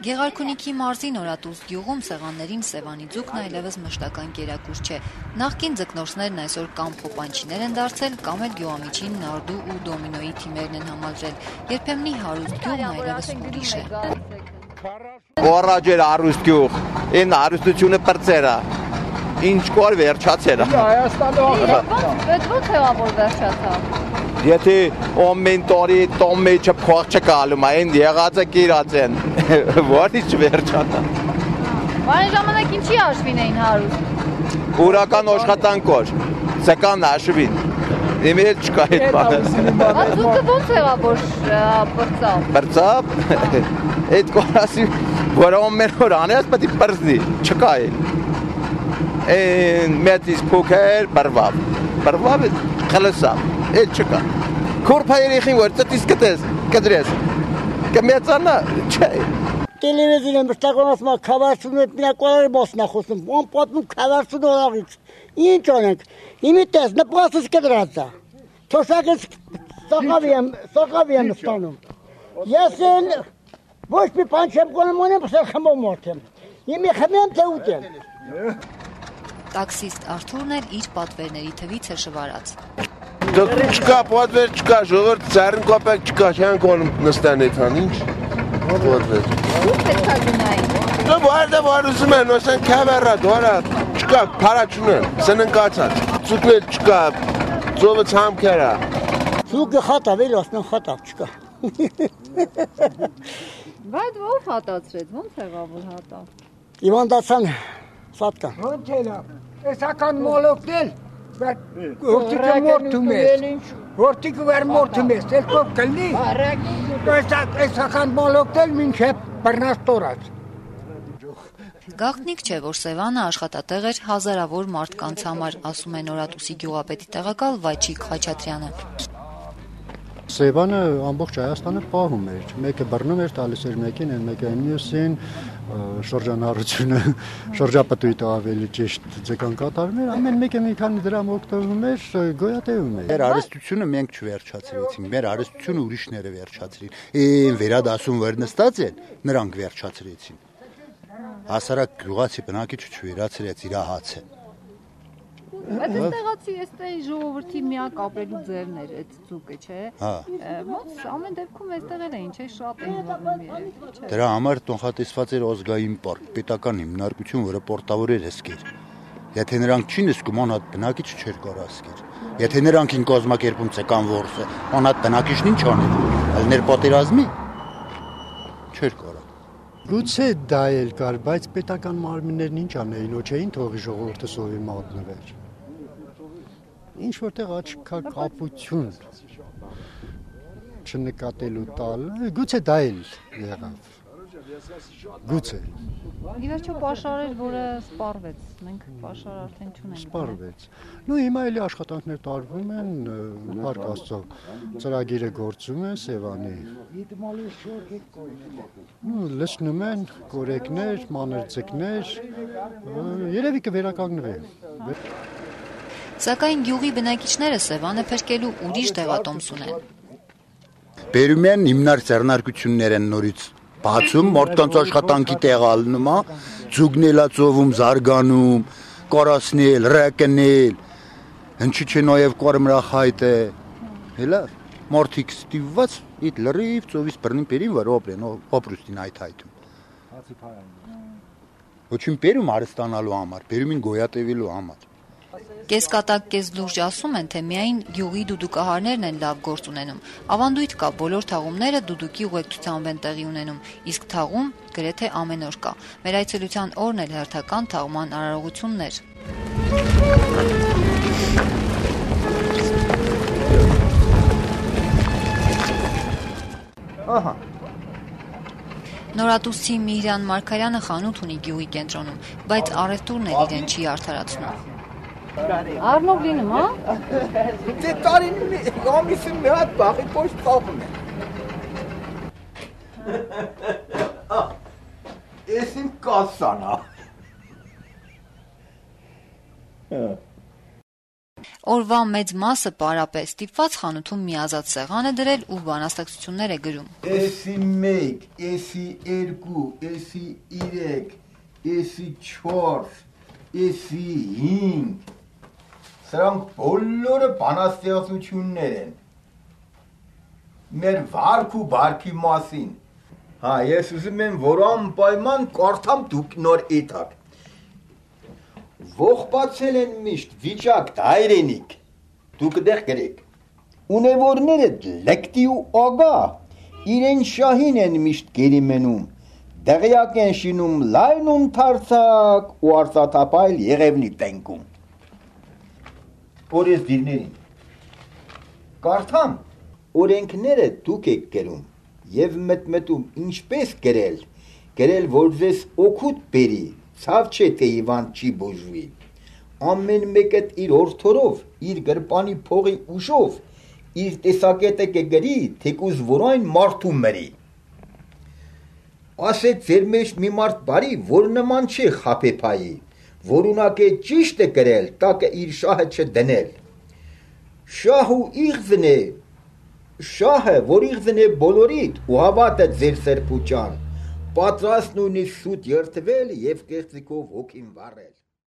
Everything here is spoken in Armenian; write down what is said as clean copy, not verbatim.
Գեղարքունիքի մարզի Նորատուս գյուղում սեղաններին Սևանի ձուկն այլևս մշտական կերակուր չէ։ Նախկին ձկնորսներն այսօր կամ խոպանչիներ են դարձել, կամ էլ գյուղամիջին նարդու ու դոմինոյի թիմերն են համալրել։ Երբեմնի հարուստ գյուղն այլևս ուրիշ է։ Առաջ էր հարուստ գյուղ, այն հարուստությունը պրծերա, ինչ կոր վերջացել է։ Ոնց եղավ որ վերջացավ։ Եթե ամեն տարի տոն մեջը փող չկալում, այն եղած է կիրած են, որի չվերջանա։ Այն ժամանակ ինչի հաշվին էին հարուստ։ Ուրական աշխատանք էր, սական հաշվին, իմ էլ չկա այդ բանը։ Ձուկը ոնց եղավ որ պրծավ։ Պրծավ, այդ կորասի, որ ամեն օր անես պետք է պրծնի, չկա էլ։ Այն մեծից փոքր բրվավ, խլսավ, էլ չկա։ Քորփա երեխին որ ծտիս կդրես, կմեծանա, չէ։ Տելևիզիոն մշտական ասում քավարսուն է միակողերը բոսնա խոսում, ում պատմում քավարսուն օրաղից։ Ինչ անենք։ Իմի տես նպաստս կդրած է։ Թոշակս սակավի եմ ստանում։ Ես էլ ոչ մի բան չեմ կոնում, ունեմ խմբով մորթեմ։ Իմի խմեմ թե ուտեմ։ Տաքսիստ Արթուրն էլ իր պատվերների թվից է շվարած։ Չկա, պատվեր չկա, ժողովուրդ ծառին կոպեկ չկա, չեն կոնում նստան այդքան, ինչ պատվեր։ Ո՞ւր պետք է գնային։ Որ ուզում են, ասեն քավերա, դորա, չկա, փարա չունեն, սննկացած, ծուկնել չկա, ծովը ցամքերա։ Ծուկը խատավ, էլ ասնան խատավ, չկա։ Բայց ով հատացրեց, ոնց եղավ որ հատավ։ Իվանդացան սատկան։ Ոնց էլա, էսական մոլոկնել, որտիկը մորթում ես, որտիկը վեր մորթում ես, ելքով կլնի, էսական մոլոկնել մինչև բրնաս տորած։ Գաղտնիք չէ, որ Սևանը աշխատատեղ էր հազարավոր մարդկանց համար, ասում է Նորատուսի գյուղապետի տեղակալ Վայչիկ Խաչատրյանը։ Սևանը ամբողջ Հայաստանը պահում էր, մեկը բռնում էր, տալիս էր մեկին, մեկը մյուսին, շրջանառությունը, շրջապտույտը ավելի ճիշտ ձգան կատարում էր, ամեն մեկը մի քանի դրամ օգտվում էր, գոյատևում էր։ Մեր արհեստությունը մենք չվերջացրեցինք, մեր արհեստությունը ուրիշները վերջացրին։ Այն վերադասում որ նստած են, նրանք վերջացրեցին։ Հասարակ գյուղացի բնակիչը չվերացրեց իր հացը։ Բայց այստեղացի էստեղ ժողովրդի միակ ապրելու ձևն էր այդ ձուկը, չէ։ Ոնց ամեն դեպքում այստեղ էլ էին, չէ, շատ էին մոռանում երեք, չէ։ Դրա համար տնտեսված էր ազգային պարկ, պետական հիմնարկություն, որը պորտավոր էր հսկեր։ Եթե նրանք չի նսկում, անհատ բնակիչը չէր կարող ասկեր։ Եթե նրանքին կազմակերպում ցեկան որսը, անհատ բնակիչն ինչ աներ, ալներ պատերազմի չէր կարող։ Գուցե դա էլ կար, բայց պետական մարմիններն ինչ անեին, ոչ էին թողի ժողովուրդը սովի մատնվեր։ Ինչ որտեղ աչքակապություն չնկատելու տալ, գուցե դա էլ եղավ, գուցե։ Ի վերջո պաշար էր, որը սպառվեց, մենք պաշար արդեն չունենք։ Սպառվեց։ Նու հիմա էլի աշխատանքներ տարվում են, Փառք Աստծո, ծրագիրը գործում է Սևանի։ Լցնում են կորեկներ, մանր ձկներ, երևի կվերականգնվի։ Սակայն գյուղի բնակիչները Սևանը փրկելու ուրիշ դեղատոմս ունեն։ Բերում են հիմնարկ ձեռնարկություններ են նորից բացում, մարդկանց աշխատանքի տեղ ալնում, ձուկնելա ծովում, զարգանում, կորացնել, ռակնել, հնչի չէ նաև կորմրախայտ է, հելա, մարդիկ ստիվված, իտ լրիվ ծովից բրնին պերին, որ օպրեն, օպրուստին այդ հայտում։ Ոչին պերում արստանալու համար, պերում են գոյատևելու համար։ Կեսկատակ կես լուրջ ասում են, թե միայն գյուղի դուդուկահարներն են լավ գործ ունենում։ Ավանդույթ կա, բոլոր թաղումները դուդուկի ուղեկցությամբ են տեղի ունենում, իսկ թաղում գրեթե ամեն օր կա։ Մեր այցելության օրն էլ հերթական թաղման արարողություններ։ Ահա։ Նորատուսի Միհրան Մարգարյանը խանութ ունի գյուղի կենտրոնում, բայց առևտուրն էլ իրեն չի արդարացնում։ Առնով լինում, հա։ Դե տարին ամիսին մի հատ բախի փոշ ծախում է։ Էսին կասանա։ Օրվա մեծ մասը պարապես ստիպված խանութում միազատ սեղան է դրել ու բանաստեղծություններ է գրում։ Էսի 1, էսի 2, էսի 3, էսի 4, էսի 5 Սրանք բոլորը բանաստեղծություններ են։ Մեր վարք ու բարքի մասին։ Հա, ես ուզում եմ, որ անպայման կարդամ դուք նոր էտակ։ Ողբացել են միշտ վիճակ դայրենիք, դուք դեղ գրեք, ունևորները լեկտի ու ագա, իրեն շահին են միշտ գերի մնում, դեղյակ են շինում լայն ունթարցակ ու արծաթապայլ եղևնի տենքում։ Օրես դիրներին, կարդամ, օրենքները դուք եք գրում և մտմտում ինչպես գրել, որ ձեզ օգուտ բերի, Ցավ չէ, թե Իվան չի բուժվի, ամեն մեկդ իր օրթորով, իր գրպանի փողի ուժով, իր տեսակետը կգրի, թեկուզ որայն մարդու մրի։ Ասեց ձեր մեջ մի մարդ բարի, որ նման չէ խապեփայի, որ ունակ է ճիշտ է գրել, տակը իր շահը չդնել։ Շահ ու իղձն է, շահը, որ իղձն է բոլորիդ ու հավատը ձեր սրբուճան, պատրաստ նույնիսկ շուտ երթվել և կեղծիկով հոգին վառել։